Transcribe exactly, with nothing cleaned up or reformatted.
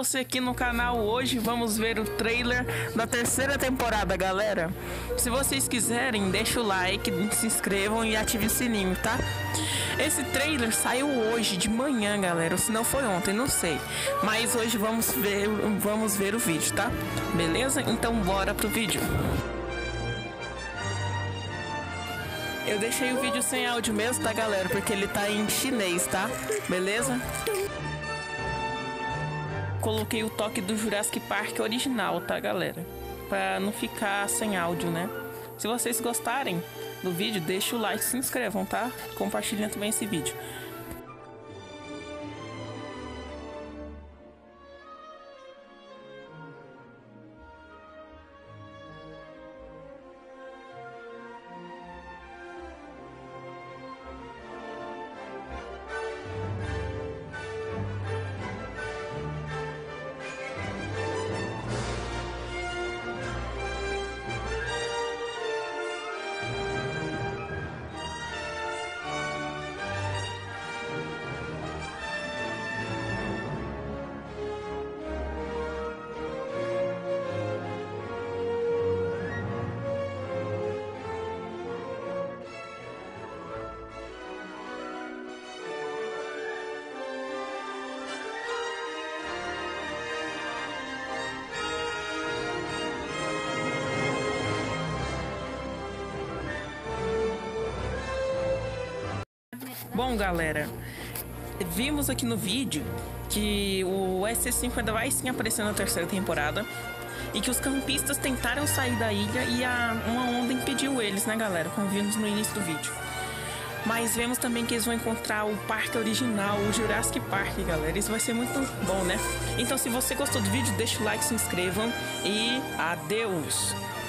você aqui no canal. Hoje vamos ver o trailer da terceira temporada, galera. Se vocês quiserem, deixa o like, se inscrevam e ative o sininho, tá? Esse trailer saiu hoje de manhã, galera, ou se não foi ontem, não sei. Mas hoje vamos ver, vamos ver o vídeo, tá? Beleza? Então bora pro vídeo. Eu deixei o vídeo sem áudio mesmo, tá, galera? Porque ele tá em chinês, tá? Beleza? Coloquei o toque do Jurassic Park original, tá, galera? Pra não ficar sem áudio, né? Se vocês gostarem do vídeo, deixa o like, se inscrevam, tá? Compartilhem também esse vídeo. Bom, galera, vimos aqui no vídeo que o S C cinco ainda vai sim aparecer na terceira temporada e que os campistas tentaram sair da ilha e a, uma onda impediu eles, né, galera, como vimos no início do vídeo. Mas vemos também que eles vão encontrar o parque original, o Jurassic Park, galera. Isso vai ser muito bom, né? Então, se você gostou do vídeo, deixa o like, se inscrevam e adeus!